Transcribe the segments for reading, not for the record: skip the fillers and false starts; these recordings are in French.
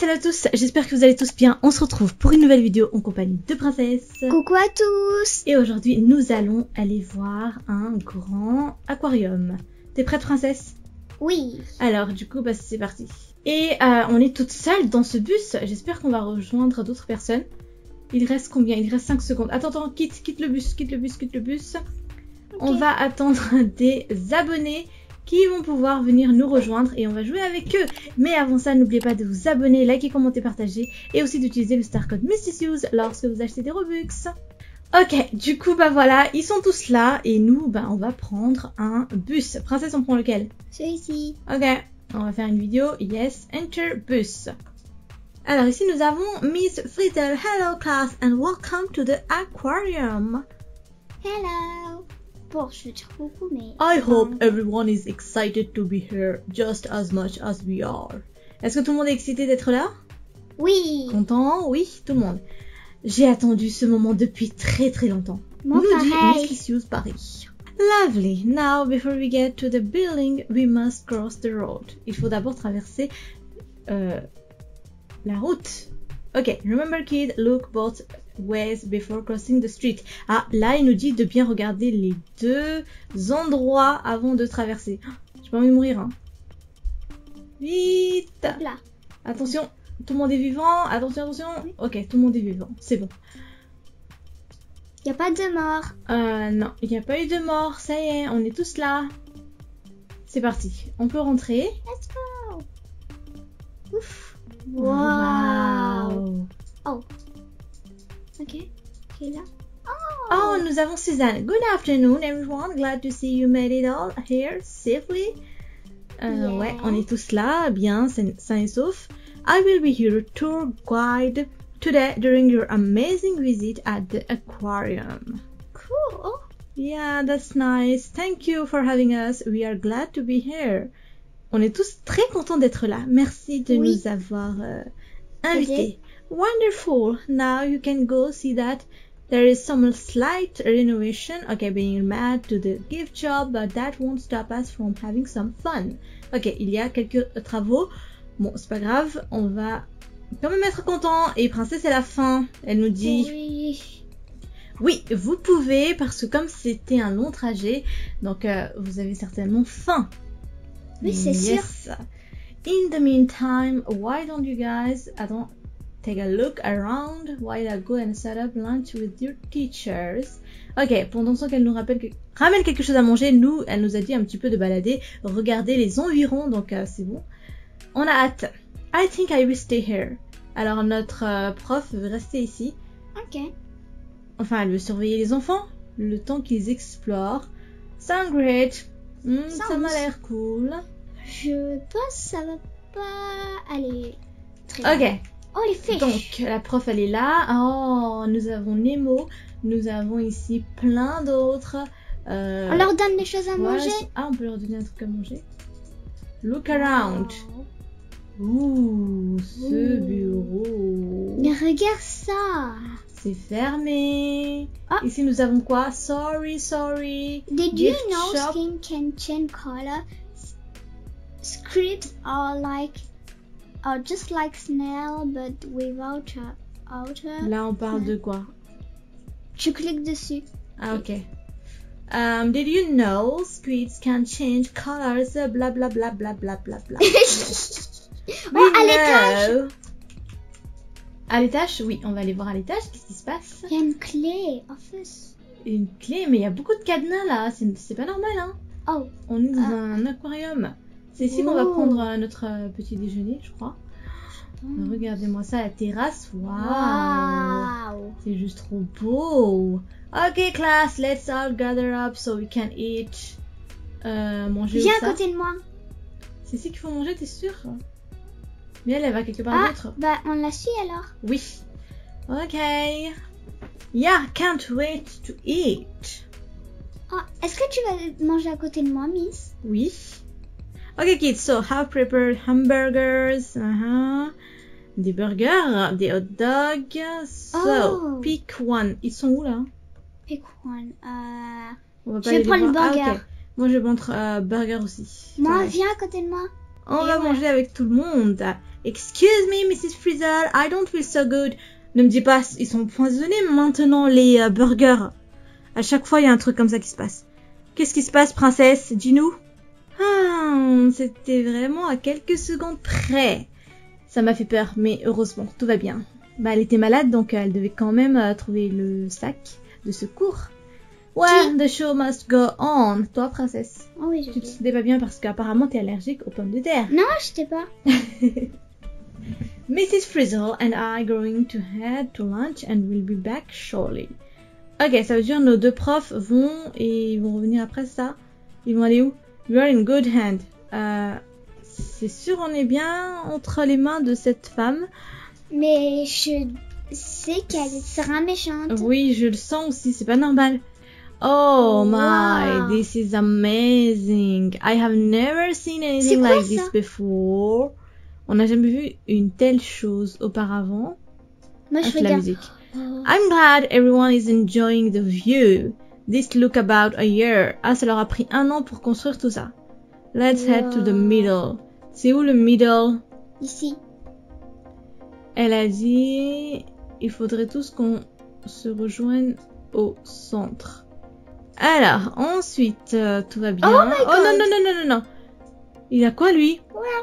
salut à tous, j'espère que vous allez tous bien. On se retrouve pour une nouvelle vidéo en compagnie de Princesse. Coucou à tous. Et aujourd'hui, nous allons aller voir un grand aquarium. T'es prête, Princesse? Oui. Alors, du coup, bah, c'est parti. Et on est toute seule dans ce bus. J'espère qu'on va rejoindre d'autres personnes. Il reste combien? Il reste 5 secondes. Attends, quitte le bus. Okay. On va attendre des abonnés qui vont pouvoir venir nous rejoindre et on va jouer avec eux. Mais avant ça, n'oubliez pas de vous abonner, liker, commenter, partager et aussi d'utiliser le star code Mysticious lorsque vous achetez des Robux. Ok, du coup, bah voilà, ils sont tous là et nous, bah on va prendre un bus. Princesse, on prend lequel? Celui-ci. Ok, on va faire une vidéo. Yes, enter bus. Alors ici, nous avons Miss Frizzle. Hello class and welcome to the aquarium. Hello. Bon, je vais dire coucou, mais... I hope everyone is excited to be here just as much as we are. Est-ce que tout le monde est excité d'être là? Oui. Content? Oui, tout le monde. J'ai attendu ce moment depuis très longtemps. Moi, Nous dit pareil. Mysticious Paris. Lovely. Now, before we get to the building, we must cross the road. Il faut d'abord traverser la route. Ok, remember kid, look both ways before crossing the street. Ah, là, il nous dit de bien regarder les deux endroits avant de traverser. J'ai pas envie de mourir, hein. Vite. Hop là. Attention, tout le monde est vivant. Attention. Ok, tout le monde est vivant. C'est bon. Y a pas de mort. Non, il n'y a pas eu de mort. Ça y est, on est tous là. C'est parti. On peut rentrer. Let's go. Ouf. Wow. Oh. Ok. Qui est là? Oh, nous avons Suzanne. Good afternoon, everyone. Glad to see you made it all here safely. Yeah. Ouais, on est tous là, bien, sains et saufs. I will be your tour guide today during your amazing visit at the aquarium. Cool. Oh. Yeah, that's nice. Thank you for having us. We are glad to be here. On est tous très contents d'être là. Merci de Oui. nous avoir invités. Wonderful. Now you can go see that there is some slight renovation. Okay, being mad to the gift shop, but that won't stop us from having some fun. Ok, il y a quelques travaux. Bon, c'est pas grave. On va quand même être content. Et Princesse, c'est la fin. Elle nous dit... Oui. Oui, vous pouvez, parce que comme c'était un long trajet, donc vous avez certainement faim. Oui, c'est sûr. In the meantime, why don't you guys, take a look around while I go and set up lunch with your teachers. Ok, pendant ce temps qu'elle nous ramène quelque chose à manger, elle nous a dit un petit peu de balader, regarder les environs, donc c'est bon. On a hâte. I think I will stay here. Alors notre prof veut rester ici. Ok. Enfin, elle veut surveiller les enfants, le temps qu'ils explorent. Sound great. Ça m'a l'air cool. Je pense que ça va pas aller très bien. Ok. Oh, les fiches. Donc, la prof, elle est là. Oh, nous avons Nemo. Nous avons ici plein d'autres. On leur donne des choses à manger. Ah, on peut leur donner un truc à manger. Look around. Ouh, ce bureau. Mais regarde ça. C'est fermé. Ah. Ici, nous avons quoi? Sorry. Did you Gift know shop. skin can change color? Scripts are just like snail but without outer. Là, on parle de quoi? Tu cliques dessus. Ah, ok. Did you know squids can change colors? Bla bla bla bla bla bla bla. Oh, à l'étage. À l'étage, oui, on va aller voir à l'étage. Qu'est-ce qui se passe? Il y a une clé. Office. Une clé, mais il y a beaucoup de cadenas là. C'est pas normal, hein. Oh. On est dans un aquarium. C'est ici qu'on va prendre notre petit déjeuner, je crois. Regardez-moi ça, la terrasse. Waouh! C'est juste trop beau. Ok, class, let's all gather up so we can eat. Manger Viens où à ça? côté de moi. C'est ici qu'il faut manger, t'es sûr? Mais elle va quelque part d'autre. Bah on la suit alors. Oui. Ok. Yeah, can't wait to eat. Oh, est-ce que tu vas manger à côté de moi, Miss? Oui. Ok, kids, so have prepared hamburgers. Des burgers, des hot dogs. So, pick one. Ils sont où là? Pick one. On va Je vais prendre le burger. Ah, ok. Moi, je vais prendre burger aussi. Moi, Pareil. viens à côté de moi. On va manger avec tout le monde. Excuse me, Mrs. Frizzle, I don't feel so good. Ne me dis pas, ils sont empoisonnés maintenant, les burgers. À chaque fois, il y a un truc comme ça qui se passe. Qu'est-ce qui se passe, princesse? Dis-nous. C'était vraiment à quelques secondes près. Ça m'a fait peur, mais heureusement, tout va bien. Elle était malade, donc elle devait quand même trouver le sac de secours. Ouais, the show must go on. Toi, princesse. Oh oui, Tu te sentais pas bien parce qu'apparemment t'es allergique aux pommes de terre. Non, j'étais pas. Mrs. Frizzle and I are going to head to lunch and we'll be back shortly. Ok, ça veut dire nos deux profs vont et ils vont revenir après ça. Ils vont aller où? We are in good hand. C'est sûr, on est bien entre les mains de cette femme. Mais je sais qu'elle sera méchante. Oui, je le sens aussi, c'est pas normal. Oh my, this is amazing. I have never seen anything like this before. On n'a jamais vu une telle chose auparavant. Moi, je la regarde. musique. I'm glad everyone is enjoying the view. This took about a year. Ah, ça leur a pris 1 an pour construire tout ça. Let's head to the middle. C'est où le middle? Ici. Elle a dit, il faudrait tous qu'on se rejoigne au centre. Alors, ensuite, tout va bien. Oh my God. Non, non, non, non, non, non. Il a quoi, lui?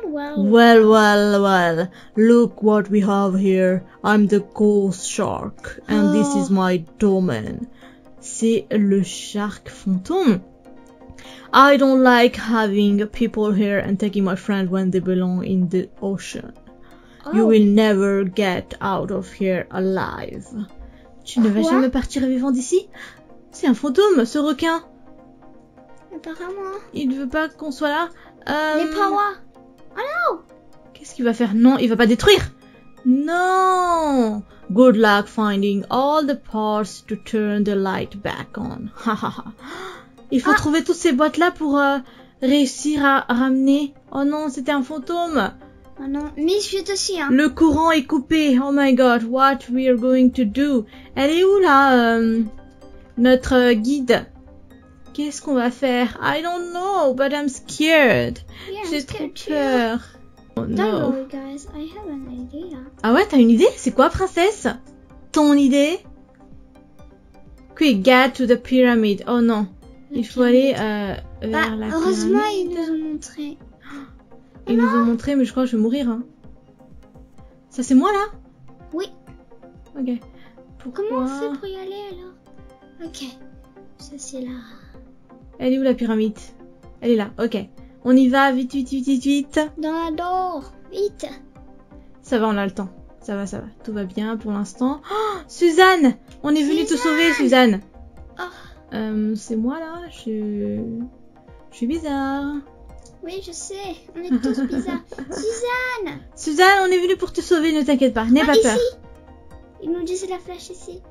Well. Look what we have here. I'm the ghost shark. And this is my domain. C'est le shark fantôme. I don't like having people here and taking my friend when they belong in the ocean. You will never get out of here alive. Tu ne vas jamais partir vivant d'ici? C'est un fantôme, ce requin. Apparemment. Il ne veut pas qu'on soit là. Les parois. Oh non! Qu'est-ce qu'il va faire? Non, il va pas détruire. Non. Good luck finding all the parts to turn the light back on. Il faut trouver toutes ces boîtes-là pour réussir à ramener. Oh non, c'était un fantôme. Oh non, mais je vais aussi, hein. Le courant est coupé. Oh my god, what we are going to do? Elle est où là, notre guide? Qu'est-ce qu'on va faire? I don't know, but I'm scared. Yeah, J'ai trop peur. Oh Don't no. worry, guys. I have an idea. Ah ouais, t'as une idée? C'est quoi, princesse? Ton idée? Quick, get to the pyramid. Oh non. Il faut aller vers la heureusement, pyramide. ils nous ont montré. Ils nous ont montré, mais je crois que je vais mourir. Hein. Ça, c'est moi, là? Oui. Ok. Pourquoi? Comment on fait pour y aller, alors? Ok. Ça, c'est là. Elle est où, la pyramide? Elle est là, ok. On y va, vite, vite, vite, vite, vite. Dans la door. Vite. Ça va, on a le temps. Ça va, ça va. Tout va bien pour l'instant. Oh, Suzanne! On est venu te sauver, Suzanne. Oh. C'est moi, là? Je suis bizarre. Oui, je sais. On est tous bizarres. Suzanne! Suzanne, on est venu pour te sauver, ne t'inquiète pas. N'aie pas peur. Ici. Ils nous disent la flèche ici.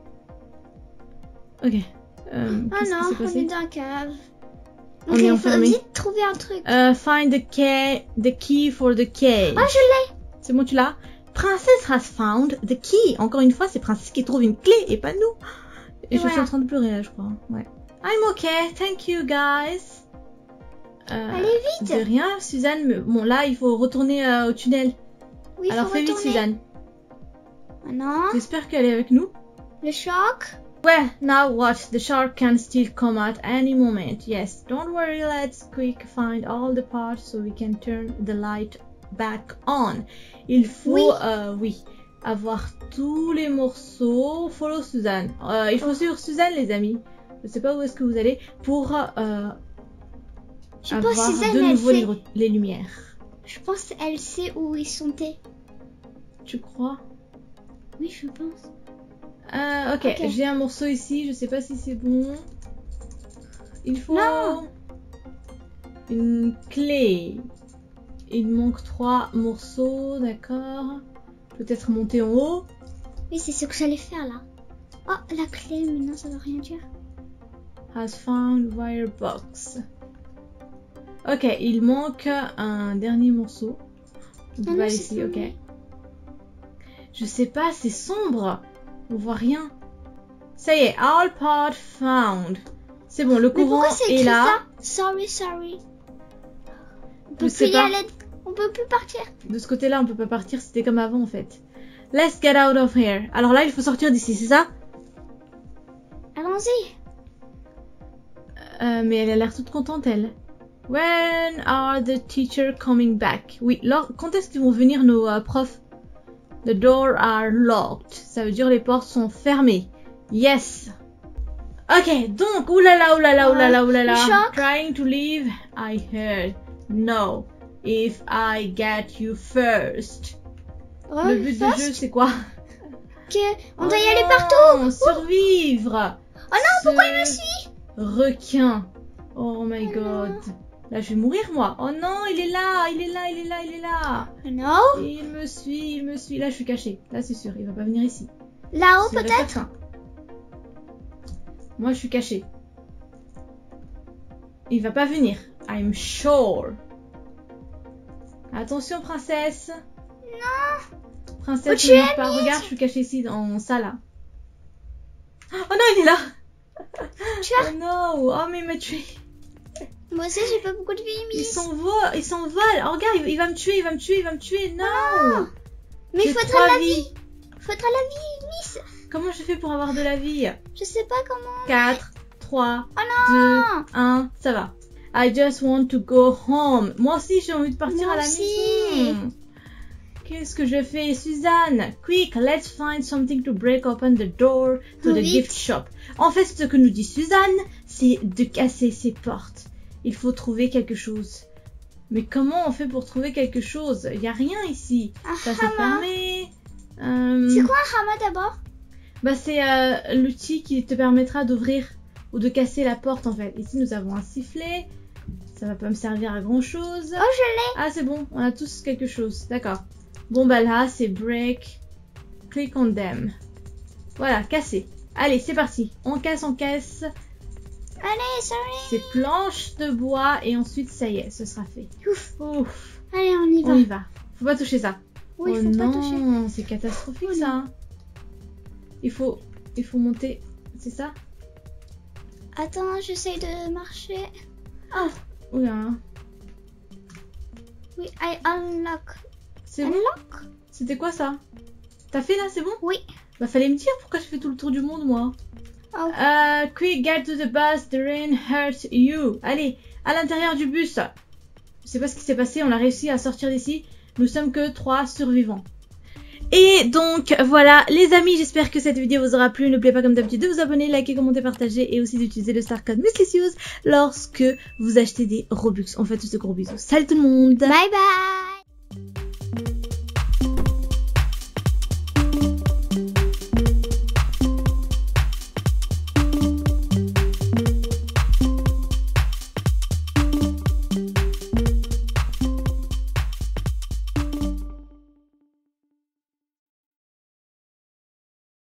Ok. Oh Qu'est-ce non, qui s'est on passé? est dans la cave. On Ok, est il faut enfermé. vite trouver un truc. Find the key for the cage. Oh, je l'ai. C'est bon, tu l'as? Princess has found the key. Encore une fois, c'est Princesse qui trouve une clé et pas nous. Et je suis en train de pleurer là, je crois. Ouais. I'm okay, thank you guys. Allez vite. De rien, Suzanne. Bon, là, il faut retourner au tunnel. Oui, Alors faut fais vite, retourner. Suzanne. Oh non. J'espère qu'elle est avec nous. Le choc. Well, now what? The shark can still come at any moment. Yes, don't worry, let's quick find all the parts so we can turn the light back on. Il faut, oui, avoir tous les morceaux. Follow Suzanne. Il faut suivre Suzanne, les amis. Je sais pas où est-ce que vous allez pour Je avoir pense Suzanne, de elle nouveau sait. les lumières. Je pense elle sait où ils sont. Tu crois? Oui, je pense. Ok, Ok. j'ai un morceau ici, je sais pas si c'est bon. Il faut Non. une clé. Il manque 3 morceaux, d'accord. Peut-être monter en haut. Oui, c'est ce que j'allais faire là. Oh, la clé, mais non, ça veut rien dire. Has found wire box. Ok, il manque un dernier morceau. On peut Ah pas non, c'est ici, pas ok. vrai. Je sais pas, c'est sombre. On voit rien. Ça y est, all part found. C'est bon, le Mais courant pourquoi c'est est écrit là. ça? Sorry. On Je peut sais plus y pas. aller. On peut plus partir. De ce côté-là, on peut pas partir, c'était comme avant en fait. Let's get out of here. Alors là, il faut sortir d'ici, c'est ça? Allons-y. Mais elle a l'air toute contente, elle. When are the teachers coming back? Oui, quand est-ce qu'ils vont venir nos profs? The doors are locked. Ça veut dire les portes sont fermées. Yes. Ok, donc, oulala, oulala, oulala, oulala. Choc. Trying to leave, I heard. No. If I get you first. Le but du jeu, c'est quoi? On doit y aller partout. Survivre. Oh non, pourquoi il me suit? Requin. Oh my god. Là, je vais mourir, moi. Oh non, il est là, il est là, il est là, il est là. Non. Il me suit, il me suit. Là, je suis cachée. Là, c'est sûr, il va pas venir ici. Là-haut, Sûr et peut-être? certain. Moi, je suis cachée. Il va pas venir. I'm sure. Attention, princesse. Non. Princesse, tu ne es bouge pas. Regarde, je suis cachée ici, dans ça, là. Oh non, il est là. Tu as? Oh non. Oh, mais il m'a tué. Moi aussi, j'ai pas beaucoup de vie, Il Miss. s'envole. Il s'envole. Oh, regarde, il va me tuer, il va me tuer, il va me tuer. Non. Mais il J'ai faudra 3 de la vies. vie. Il faudra de la vie, Miss. Comment je fais pour avoir de la vie? Je sais pas comment. 4, 3, Oh 2, non. 1, ça va. I just want to go home. Moi aussi, j'ai envie de partir Moi à la aussi. maison. Qu'est-ce que je fais, Suzanne? Quick, let's find something to break open the door to the Vite. gift shop. En fait, ce que nous dit Suzanne, c'est de casser ces portes. Il faut trouver quelque chose. Mais comment on fait pour trouver quelque chose? Il n'y a rien ici. Ça c'est hama. fermé. C'est quoi un hama d'abord? Bah c'est l'outil qui te permettra d'ouvrir ou de casser la porte en fait. Ici nous avons un sifflet. Ça va pas me servir à grand chose. Oh, je l'ai. Ah c'est bon, on a tous quelque chose. D'accord. Bon bah là c'est break. Click on them. Voilà, casser. Allez, c'est parti. On casse, on casse. Allez, sorry. Ces planches de bois et ensuite ça y est, ce sera fait. Ouf. Ouf. Allez, on y va. On y va. Faut pas toucher ça. Oui, oh faut non, pas toucher. c'est catastrophique Oh ça. non. Il faut monter. C'est ça? Attends, j'essaie de marcher. Oh. Oula. Oui, I unlock. C'est bon? Unlock? C'était quoi ça? T'as fait là, c'est bon? Oui. Bah fallait me dire pourquoi je fais tout le tour du monde moi. Oh. Quick, get to the bus, the rain hurts you. Allez, à l'intérieur du bus. Je sais pas ce qui s'est passé, on a réussi à sortir d'ici. Nous sommes que 3 survivants. Et donc voilà les amis, j'espère que cette vidéo vous aura plu. N'oubliez pas comme d'habitude de vous abonner, liker, commenter, partager et aussi d'utiliser le star code Musclicious lorsque vous achetez des Robux. On fait tous de gros bisous. Salut tout le monde. Bye bye.